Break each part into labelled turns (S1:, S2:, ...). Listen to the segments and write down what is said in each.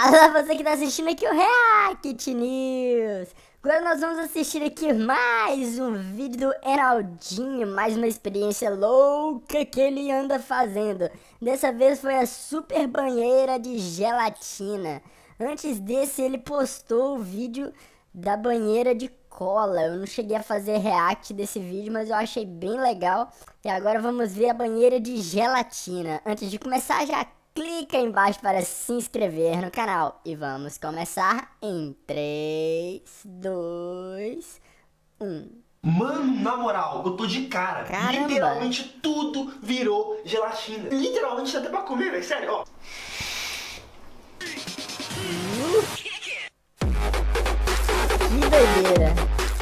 S1: Fala, você que tá assistindo aqui o React News. Agora nós vamos assistir aqui mais um vídeo do Enaldinho, mais uma experiência louca que ele anda fazendo. Dessa vez foi a super banheira de gelatina. Antes desse ele postou o vídeo da banheira de cola. Eu não cheguei a fazer react desse vídeo, mas eu achei bem legal. E agora vamos ver a banheira de gelatina. Antes de começar, já clica aí embaixo para se inscrever no canal. E vamos começar em 3, 2, 1.
S2: Mano, na moral, eu tô de cara.
S1: Caramba.
S2: Literalmente tudo virou gelatina. Literalmente até pra comer, velho. Sério, ó.
S1: Que doideira.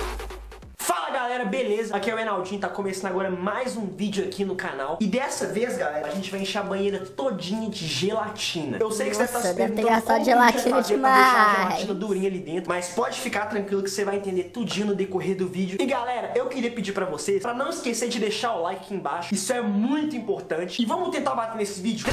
S2: Fala galera, beleza? Aqui é o Enaldinho, tá começando agora mais um vídeo aqui no canal. E dessa vez, galera, a gente vai encher a banheira todinha de gelatina. Eu sei que você tá se perguntando como que a gente vai fazer pra deixar a gelatina durinha ali dentro, mas pode ficar tranquilo que você vai entender tudinho no decorrer do vídeo. E galera, eu queria pedir pra vocês, pra não esquecer de deixar o like aqui embaixo. Isso é muito importante. E vamos tentar bater nesse vídeo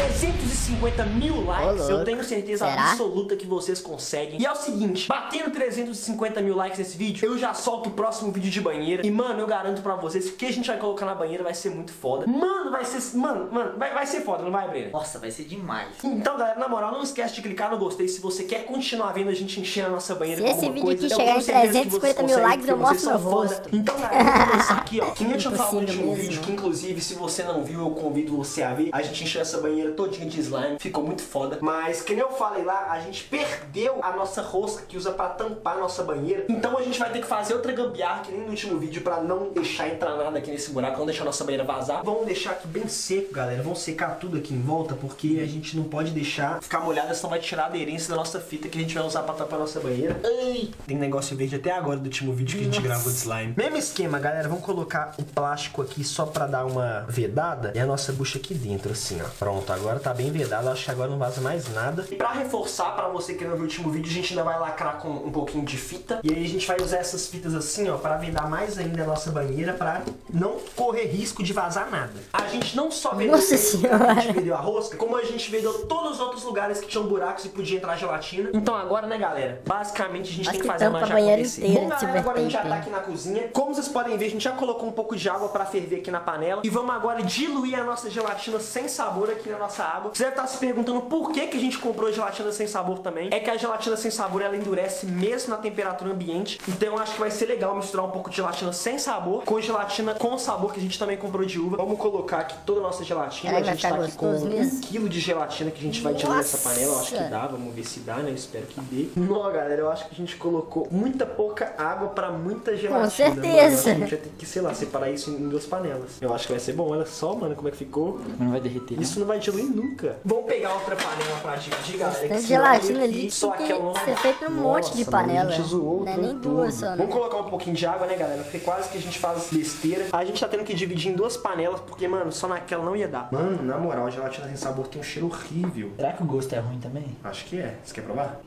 S2: 350 mil likes. Eu tenho certeza absoluta que vocês conseguem. E é o seguinte, batendo 350 mil likes nesse vídeo, eu já solto o próximo vídeo de banheira. E mano, eu garanto pra vocês que o que a gente vai colocar na banheira vai ser muito foda. Mano, vai ser. Mano, vai ser foda, não vai, Breno?
S3: Nossa, vai ser demais.
S2: Então, galera, na moral, não esquece de clicar no gostei se você quer continuar vendo a gente encher a nossa banheira.
S1: Se esse vídeo aqui chegar em 350 mil likes, eu mostro meu rosto.
S2: Então, galera, vamos começar aqui, ó. Que nem eu tinha falado no último vídeo, que inclusive, se você não viu, eu convido você a ver. A gente encheu essa banheira todinha de slime, ficou muito foda. Mas, que nem eu falei lá, a gente perdeu a nossa rosca que usa pra tampar a nossa banheira. Então a gente vai ter que fazer outra gambiarra, que nem no último vídeo, pra não deixar entrar nada aqui nesse buraco, não deixar a nossa banheira vazar. Vamos deixar aqui bem seco, galera. Vamos secar tudo aqui em volta, porque a gente não pode deixar ficar molhada, senão vai tirar a aderência da nossa fita que a gente vai usar pra tampar a nossa banheira. Ai, tem negócio verde até agora do último vídeo que a gente gravou de slime. Mesmo esquema, galera. Vamos colocar o plástico aqui só pra dar uma vedada e a nossa bucha aqui dentro, assim, ó. Pronto, agora tá bem vedada. Acho que agora não vaza mais nada. E pra reforçar, pra você que não viu o último vídeo, a gente ainda vai lacrar com um pouquinho de fita. E aí a gente vai usar essas fitas assim, ó, pra vedar mais ainda a nossa banheira, pra não correr risco de vazar nada. A gente não só vendeu, a gente vendeu a rosca, como a gente vendeu todos os outros lugares que tinham buracos e podia entrar gelatina. Então agora, né, galera, basicamente a gente tem que fazer uma banheira acontecer. Bom, galera, agora a gente já tá aqui na cozinha. Como vocês podem ver, a gente já colocou um pouco de água pra ferver aqui na panela. E vamos agora diluir a nossa gelatina sem sabor aqui na nossa água. Você deve estar se perguntando por que a gente comprou gelatina sem sabor também. É que a gelatina sem sabor, ela endurece mesmo na temperatura ambiente. Então eu acho que vai ser legal misturar um pouco de gelatina sem sabor com gelatina com sabor, que a gente também comprou de uva. Vamos colocar aqui toda a nossa gelatina. A gente tá aqui com 1 quilo de gelatina que a gente vai diluir nessa panela. Eu acho que dá, vamos ver se dá, né? Eu espero que dê. Não, galera, eu acho que a gente colocou muita pouca água pra muita gelatina.
S1: Com certeza.
S2: A gente vai ter que, sei lá, separar isso em 2 panelas. Eu acho que vai ser bom. Olha só, mano, como é que ficou.
S3: Não vai derreter.
S2: Isso não vai diluir nunca. Vamos pegar outra panela pra dividir, galera.
S1: Tem gelatina ali, só que ser feito um monte de panela.
S2: A gente zoou,
S1: não é nem 2 só, né?
S2: Vamos colocar um pouquinho de água, né, galera? Porque quase que a gente faz besteira. A gente tá tendo que dividir em 2 panelas, porque, mano, só naquela não ia dar. Mano, na moral, a gelatina sem sabor tem um cheiro horrível.
S3: Será que o gosto é ruim também?
S2: Acho que é. Você quer provar?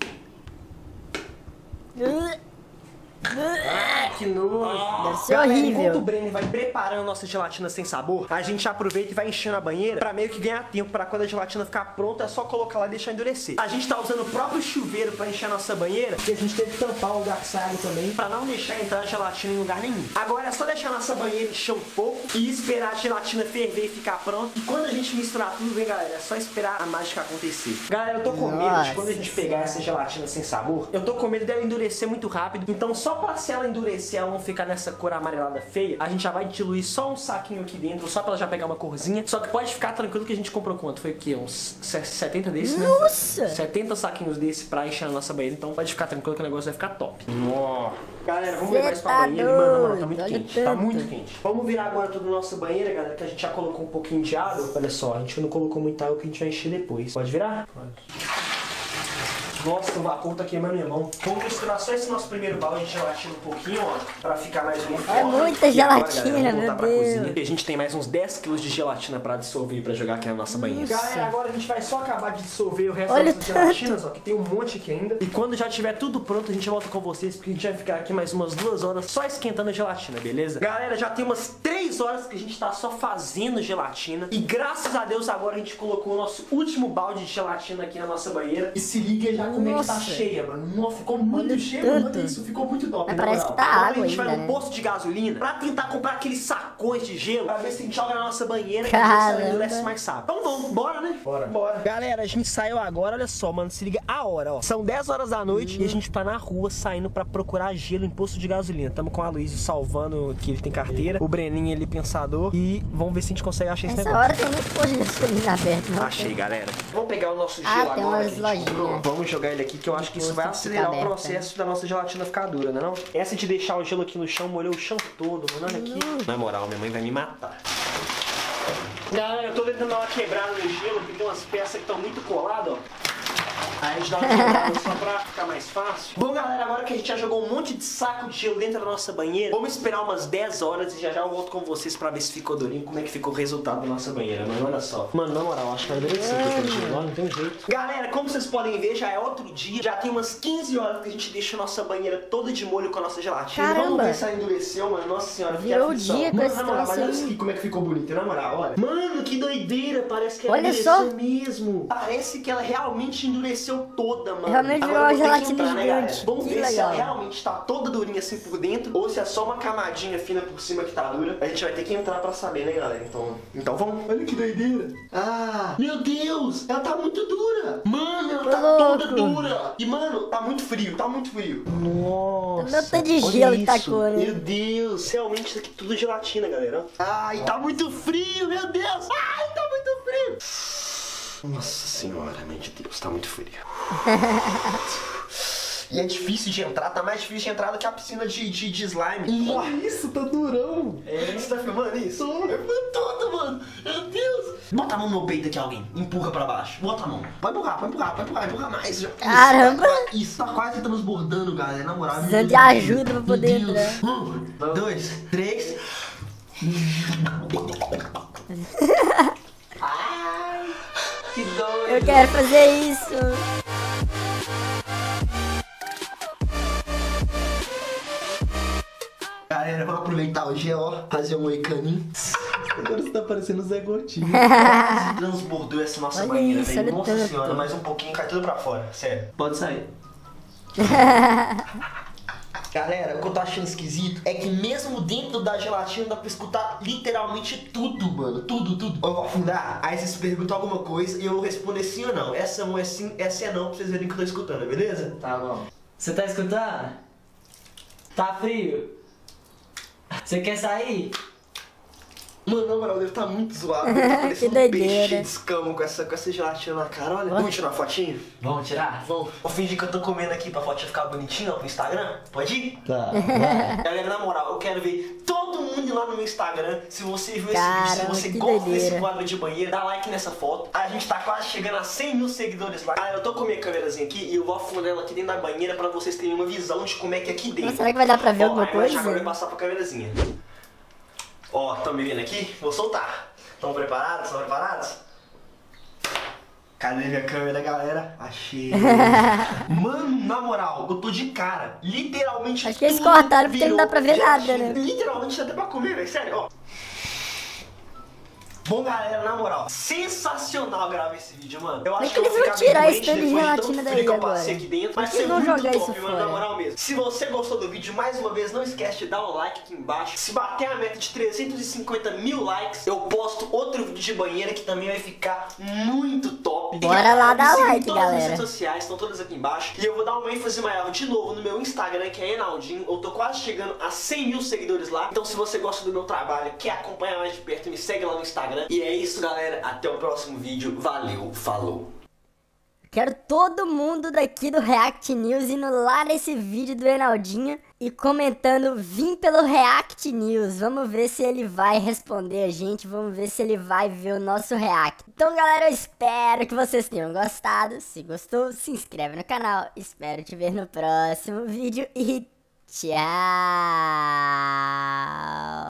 S2: Que nojo.
S1: Deve ser
S2: Galera,
S1: horrível.
S2: enquanto o Breno vai preparando a nossa gelatina sem sabor, a gente aproveita e vai enchendo a banheira pra meio que ganhar tempo, pra quando a gelatina ficar pronta é só colocar lá e deixar endurecer. A gente tá usando o próprio chuveiro pra encher a nossa banheira, porque a gente teve que tampar o lugar que sai água também, pra não deixar entrar a gelatina em lugar nenhum. Agora é só deixar a nossa banheira encher um pouco e esperar a gelatina ferver e ficar pronta. E quando a gente misturar tudo, vem, galera, é só esperar a mágica acontecer. Galera, eu tô com medo de quando a gente pegar essa gelatina sem sabor, eu tô com medo dela endurecer muito rápido, então só pra se ela endurecer, ela não ficar nessa cor amarelada feia, a gente já vai diluir só um saquinho aqui dentro, só pra ela já pegar uma corzinha. Só que pode ficar tranquilo que a gente comprou quanto? Foi o quê? Uns 70 desses, né?
S1: Nossa!
S2: 70 saquinhos desse pra encher a nossa banheira, então pode ficar tranquilo que o negócio vai ficar top. Nossa. Galera, vamos levar isso pra banheira. Mano, tá muito quente, tá muito quente. Vamos virar agora tudo na nossa banheira, galera, que a gente já colocou um pouquinho de água. Olha só, a gente não colocou muita água que a gente vai encher depois. Pode virar? Pode. Nossa, o vapor tá queimando minha mão. Vamos misturar só esse nosso primeiro balde de gelatina um pouquinho, ó, pra ficar mais uniforme.
S1: É muita gelatina, meu Deus.
S2: E a gente tem mais uns 10 quilos de gelatina pra dissolver pra jogar aqui na nossa banheira. Galera, agora a gente vai só acabar de dissolver o resto das gelatinas, ó, que tem um monte aqui ainda. E quando já tiver tudo pronto, a gente volta com vocês, porque a gente vai ficar aqui mais umas 2 horas só esquentando a gelatina, beleza? Galera, já tem umas 3 6 horas que a gente tá só fazendo gelatina. E graças a Deus agora a gente colocou o nosso último balde de gelatina aqui na nossa banheira. E se liga já como é que tá cheia, mano. Nossa, ficou muito cheio, mano. Isso ficou muito top.
S1: Parece que tá
S2: agora
S1: água
S2: a gente vai
S1: ainda,
S2: no
S1: né?
S2: posto de gasolina pra tentar comprar aqueles sacões de gelo pra ver se a gente joga na nossa banheira e
S1: Caramba.
S2: endurece mais rápido. Então vamos, bora, né? Bora. Galera, a gente saiu agora, olha só, mano. Se liga a hora, ó. São 10 horas da noite e a gente tá na rua saindo pra procurar gelo em posto de gasolina. Tamo com a Luísa salvando que ele tem carteira. O Breninho ali pensador. E vamos ver se a gente consegue achar esse
S1: Essa
S2: negócio.
S1: hora tem muito posto de gasolina aberto, não?
S2: Achei, galera. Vamos pegar o nosso gelo
S1: tem
S2: agora.
S1: umas
S2: que a gente
S1: lojinhas.
S2: comprou. Vamos jogar ele aqui que eu acho que isso vai
S1: Posto
S2: acelerar
S1: fica
S2: o
S1: aberto,
S2: processo da nossa gelatina ficar dura, né não? Essa de deixar o gelo aqui no chão, molhou o chão todo, mano. Olha aqui. Na moral, minha mãe vai me matar. Galera, eu tô tentando dar uma quebrada no gelo, porque tem umas peças que estão muito coladas, ó. Aí a gente dá uma quebrada só pra ficar mais fácil. Bom, galera, agora que a gente já jogou um monte de saco de gelo dentro da nossa banheira, vamos esperar umas 10 horas e já eu volto com vocês pra ver se ficou durinho, como é que ficou o resultado da nossa banheira, mano. Olha só. Mano, na moral, acho que era bem assim que eu gelo, não tem jeito. Galera, como vocês podem ver, já é outro dia, já tem umas 15 horas que a gente deixa a nossa banheira toda de molho com a nossa gelatina.
S1: Caramba.
S2: Vamos ver se ela endureceu, mano. Nossa senhora, que
S1: Virou o
S2: aflição.
S1: dia com
S2: Mano,
S1: esse
S2: na moral,
S1: troço
S2: olha
S1: aí.
S2: isso aqui, como é que ficou bonito, na moral, olha. Mano, que doideira, parece que ela
S1: Olha
S2: endureceu
S1: só.
S2: mesmo. Parece que ela realmente endureceu toda, mano.
S1: Realmente virou
S2: Agora
S1: uma
S2: eu vou ter que
S1: gelatina
S2: entrar, né, galera?
S1: gigante.
S2: Vamos
S1: Que
S2: ver se ela
S1: legal.
S2: realmente tá toda durinha assim por dentro ou se é só uma camadinha fina por cima que tá dura. A gente vai ter que entrar pra saber, né, galera? Então vamos. Olha que doideira. Ah, meu Deus, ela tá muito dura. Mano, ela tá toda dura. E, mano, tá muito frio, tá muito frio. Nossa.
S1: Meu tanto de
S2: olha
S1: gelo que
S2: isso.
S1: tacou, né?
S2: Meu Deus, realmente isso aqui é tudo gelatina, galera. Ai, tá muito frio, meu Deus. Ai, tá muito frio. Nossa senhora, meu Deus, tá muito frio. E é difícil de entrar, tá mais difícil de entrar do que a piscina de slime. Olha isso, tá durão. É, você tá filmando isso? É tudo, mano. Meu Deus. Bota a mão no peito aqui, alguém. Empurra pra baixo. Bota a mão. Vai empurrar mais. Isso,
S1: Caramba.
S2: Isso, tá quase transbordando, galera. Na moral.
S1: Precisando de ajuda pra poder
S2: Meu Deus.
S1: entrar.
S2: 1, 2, 3. Ai, que doido.
S1: Eu quero fazer isso.
S2: Galera, vamos aproveitar o dia, ó, fazer um moicaninho. Agora você tá parecendo o Zé Gotinho. Transbordou essa nossa
S1: Olha
S2: banheira,
S1: isso,
S2: velho.
S1: olha
S2: Nossa
S1: tanto.
S2: senhora, mais um pouquinho, cai tudo pra fora, sério. Pode sair. Galera, o que eu tô achando esquisito é que mesmo dentro da gelatina dá pra escutar literalmente tudo, mano. Tudo. Eu vou afundar, aí vocês perguntam alguma coisa e eu respondo sim ou não. Essa não é sim, essa é não, pra vocês verem que eu tô escutando, beleza?
S3: Tá bom. Você tá escutando? Tá frio? Você quer sair?
S2: Mano, na moral, ele tá muito zoado. Ele tá parecendo um
S1: doideira.
S2: peixe cheio de escama com essa gelatina na cara. Olha, vamos tirar uma fotinho?
S3: Vamos tirar?
S2: Vamos. Vou fingir que eu tô comendo aqui pra fotinha ficar bonitinha ó, pro Instagram. Pode ir?
S3: Tá.
S2: Galera, na moral, eu quero ver todo mundo ir lá no meu Instagram. Se você viu esse vídeo, se
S1: Caramba,
S2: você
S1: que
S2: gosta
S1: doideira.
S2: desse quadro de banheiro, dá like nessa foto. A gente tá quase chegando a 100 mil seguidores lá. Galera, eu tô com a minha câmerazinha aqui e eu vou afundar ela aqui dentro da banheira pra vocês terem uma visão de como é que é aqui dentro.
S1: Mas será que vai dar pra ver
S2: Ó,
S1: alguma
S2: aí agora
S1: coisa?
S2: vai passar pra câmerazinha. Ó, estão me vendo aqui? Vou soltar. Estão preparados? Estão preparados? Cadê minha câmera, galera? Achei. Mano, na moral, eu tô de cara. Literalmente
S1: Acho que eles
S2: tudo
S1: cortaram porque não
S2: virou
S1: dá pra ver nada,
S2: gelatina.
S1: né?
S2: Literalmente dá até pra comer, velho. Sério, ó. Bom, galera, na moral, sensacional gravar esse vídeo, mano. Eu acho
S1: que
S2: eu vou
S1: eles vão
S2: ficar
S1: tirar
S2: doente
S1: esse tanto de
S2: depois
S1: gelatina
S2: tanto
S1: daí
S2: frio que eu
S1: agora?
S2: passei aqui dentro. Vai
S1: Por que
S2: ser
S1: não
S2: muito
S1: jogar
S2: top,
S1: isso
S2: mano, na
S1: fora?
S2: moral mesmo. Se você gostou do vídeo, mais uma vez, não esquece de dar um like aqui embaixo. Se bater a meta de 350 mil likes, eu posto outro vídeo de banheira que também vai ficar muito top.
S1: Bora lá dar
S2: me siga em
S1: like,
S2: todas as
S1: galera.
S2: redes sociais, estão todas aqui embaixo. E eu vou dar uma ênfase maior de novo no meu Instagram, que é Enaldinho. Eu tô quase chegando a 100 mil seguidores lá. Então se você gosta do meu trabalho, quer acompanhar mais de perto, me segue lá no Instagram. E é isso, galera. Até o próximo vídeo. Valeu, falou.
S1: Quero todo mundo daqui do React News indo lá nesse vídeo do Enaldinho e comentando vim pelo React News. Vamos ver se ele vai responder a gente, vamos ver se ele vai ver o nosso react. Então, galera, eu espero que vocês tenham gostado. Se gostou, se inscreve no canal. Espero te ver no próximo vídeo e tchau!